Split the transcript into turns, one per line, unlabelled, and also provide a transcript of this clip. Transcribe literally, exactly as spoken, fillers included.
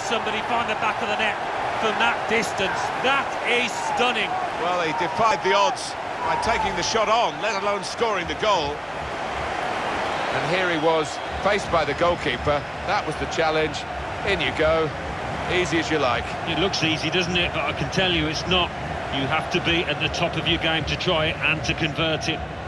somebody find the back of the net from that distance. That is stunning.
Well, he defied the odds by taking the shot on, let alone scoring the goal. And here he was, faced by the goalkeeper. That was the challenge. In you go. Easy as you like.
It looks easy, doesn't it? But I can tell you it's not. You have to be at the top of your game to try it and to convert it.